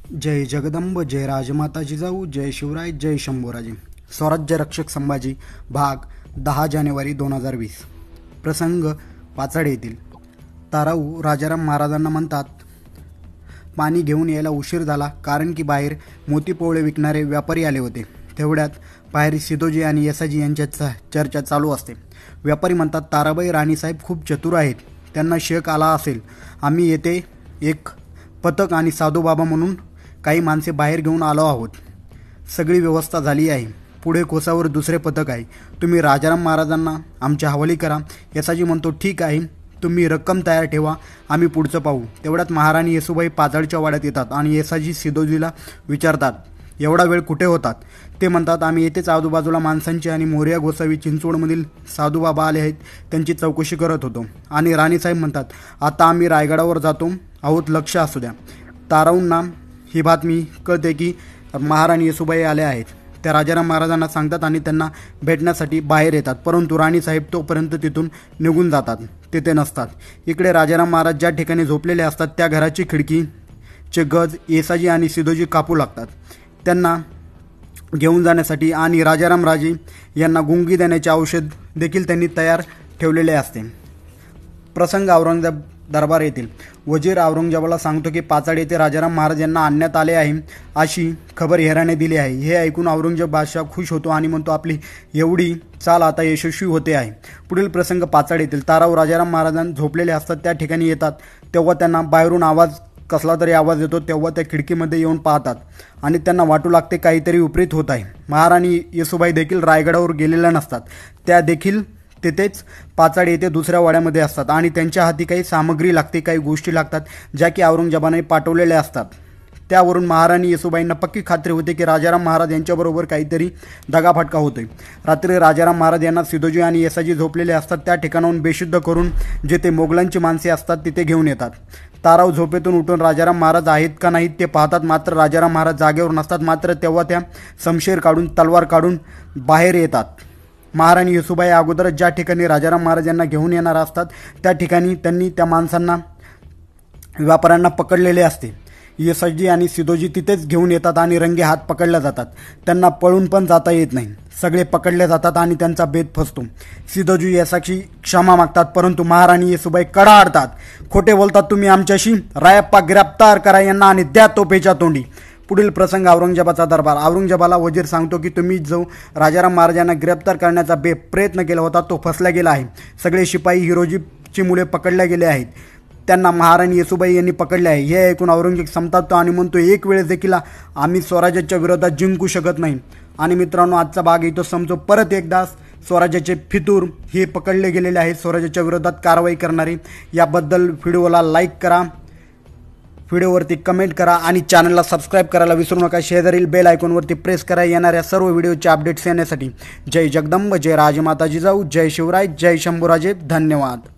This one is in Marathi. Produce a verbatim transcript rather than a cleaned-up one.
जय जगदंब, जय राजमाता जिजाऊ, जय शिवराय, जय शंभूराजे. स्वराज्यरक्षक संभाजी भाग दहा जानेवारी दोन हजार वीस. प्रसंग पाचाड येथील. ताराऊ राजाराम महाराजांना म्हणतात, पाणी घेऊन यायला उशीर झाला कारण की बाहेर मोतीपोवळे विकणारे व्यापारी आले होते. तेवढ्यात बाहेर सिद्धोजी आणि येसाजी यांच्यात चर्चा चालू असते. व्यापारी म्हणतात, ताराबाई राणीसाहेब खूप चतुर आहेत, त्यांना शक आला असेल. आम्ही येथे एक पथक आणि साधूबाबा म्हणून काही माणसे बाहेर घेऊन आलो आहोत. सगळी व्यवस्था झाली आहे. पुढे कोसावर दुसरे पथक आहे. तुम्ही राजाराम महाराजांना आमच्या हवाली करा. येसाजी म्हणतो, ठीक आहे, तुम्ही रक्कम तयार ठेवा, आम्ही पुढचं पाहू. तेवढ्यात महाराणी येसूबाई पाचाडच्या वाड्यात येतात आणि येसाजी सिद्धोजीला विचारतात, एवढा वेळ कुठे होतात? ते म्हणतात, आम्ही येथेच आजूबाजूला माणसांची आणि मोर्या गोसावी चिंचवडमधील साधूबाबा आले आहेत त्यांची चौकशी करत होतो. आणि राणीसाहेब म्हणतात, आता आम्ही रायगडावर जातो आहोत, लक्ष असू द्या. ताराऊंना ही बातमी कळते की महाराणी येसूबाई आल्या आहेत. त्या राजाराम महाराजांना सांगतात आणि त्यांना भेटण्यासाठी बाहेर येतात. परंतु राणीसाहेब तोपर्यंत तिथून निघून जातात, तेथे नसतात. इकडे राजाराम महाराज ज्या ठिकाणी झोपलेले असतात त्या घराची खिडकीचे गज येसाजी आणि सिद्धोजी कापू लागतात. त्यांना घेऊन जाण्यासाठी आणि राजाराम राजे यांना गुंगी देण्याचे औषध देखील त्यांनी तयार ठेवलेले असते. प्रसंग औरंगजेब दरबार येथील. वजीर औरंगजेबाला सांगतो की पाचाड येथे राजाराम महाराज यांना आणण्यात आले आहे अशी खबर हेराने दिली आहे. हे ऐकून औरंगजेब बादशाह खुश होतो आणि म्हणतो, आपली एवढी चाल आता यशस्वी होते आहे. पुढील प्रसंग पाचाड येथील. ताराऊ राजाराम महाराजांना झोपलेले असतात त्या ठिकाणी येतात. तेव्हा त्यांना बाहेरून आवाज कसला तरी आवाज येतो. तेव्हा त्या खिडकीमध्ये येऊन पाहतात आणि त्यांना वाटू लागते काहीतरी विपरीत होत आहे. महाराणी येसूबाई देखील रायगडावर गेलेल्या नसतात. त्या देखील तेथेच पाचाड येथे दुसऱ्या वाड्यामध्ये असतात आणि त्यांच्या हाती काही सामग्री लागते, काही गोष्टी लागतात ज्या की औरंगजेबाने पाठवलेल्या असतात. त्यावरून महाराणी येसूबाईंना पक्की खात्री होते की राजाराम महाराज यांच्याबरोबर काहीतरी दगाफटका होतोय. रात्री राजाराम महाराज यांना सिद्धोजी आणि येसाजी झोपलेले असतात त्या ठिकाणाहून बेशुद्ध करून जेथे मोगलांची माणसे असतात तिथे घेऊन येतात. ताराव झोपेतून उठून राजाराम महाराज आहेत का नाहीत ते पाहतात. मात्र राजाराम महाराज जागेवर नसतात. मात्र तेव्हा त्या शमशेर काढून तलवार काढून बाहेर येतात. महाराणी येसूबाई अगोदरच ज्या ठिकाणी राजाराम महाराज यांना घेऊन येणार असतात त्या ठिकाणी त्यांनी त्या माणसांना व्यापाऱ्यांना पकडलेले असते. येसाजी आणि सिद्धोजी तिथेच घेऊन येतात आणि रंगे हात पकडल्या जातात. त्यांना पळून पण जाता येत नाही. सगळे पकडले जातात आणि त्यांचा बेत फसतो. सिद्धोजी येसाची क्षमा मागतात, परंतु महाराणी येसूबाई कडाडतात. खोटे बोलतात तुम्ही आमच्याशी. रायप्पा गिरफ्तार करा यांना आणि द्या तोफेच्या तोंडी. पुढील प्रसंग औरंगजेबाचा दरबार. औरंगजेबाला वजीर सांगतो की तुम्ही जो राजाराम महाराजांना गिरफ्तार करण्याचा बे प्रयत्न केला होता तो फसला गेला आहे. सगळे शिपाई हिरोजीची मुले पकडले गेले आहेत. त्यांना महाराणी येसूबाई यांनी पकडले आहे. हे ऐकून औरंगजेब संतापतो आणि म्हणतो, एक वेळेस देखील आम्ही स्वराज्याच्या विरोधात जिंकू शकत नाही. आणि मित्रांनो, आजचा भाग इथं समजो. परत एकदा स्वराज्याचे फितूर हे पकडले गेलेले आहेत, स्वराज्याच्या विरोधात कारवाई करणारे. याबद्दल व्हिडिओला लाईक करा, व्हिडिओवरती कमेंट करा आणि चॅनलला सबस्क्राईब करायला विसरू नका. शेजारील बेल आयकॉनवरती प्रेस करा येणाऱ्या सर्व व्हिडिओचे अपडेट्स येण्यासाठी. जय जगदंब, जय राजमाता जिजाऊ, जय शिवराय, जय शंभूराजे. धन्यवाद.